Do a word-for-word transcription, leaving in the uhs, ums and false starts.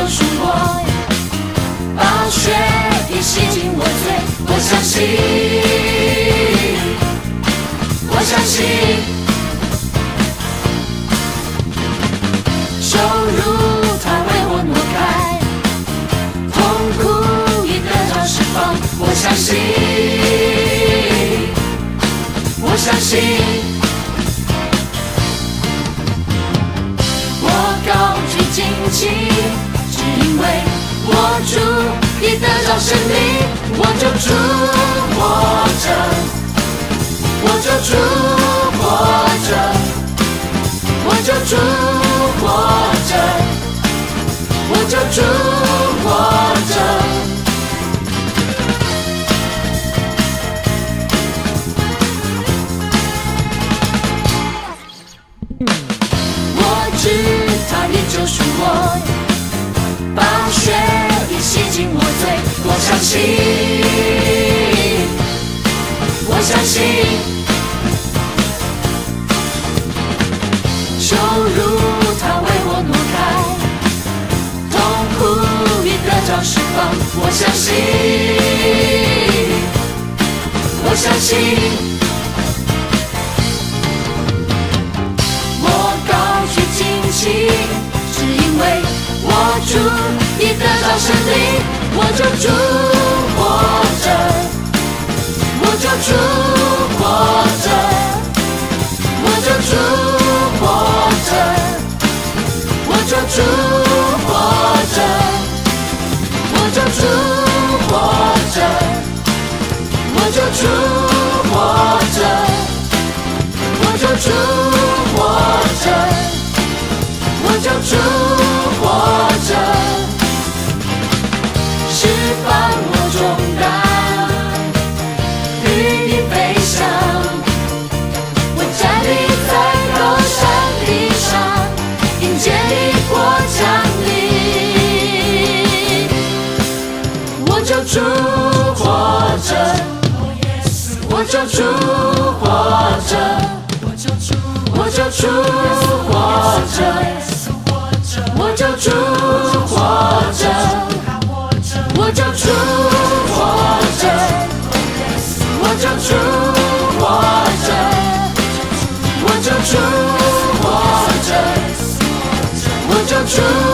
赎我，宝血已洗净我罪。我相信，我相信，羞辱他为我挪开，痛苦已得到释放。我相信，我相信。 高举旌旗，只因为我主已得到胜利，我就主活着，我就主活着，我就主活着，我就主活着。我知。 他已救赎我，宝血已洗净我罪。我相信，我相信，羞辱他为我挪开，痛苦已得到释放。我相信，我相信。 只因为我主已得到胜利，我就主活着，我就主活着，我就主活着，我就主活着，我就主活着，我就主活着，我就主活着。 我就主活着，释放我重担，与你飞翔。我站立在高山地上，迎接你国降临。我就主活着，我就主活着，我就主活着。 我就主活着，我就主活着，我就主活着，我就主活着，我就主。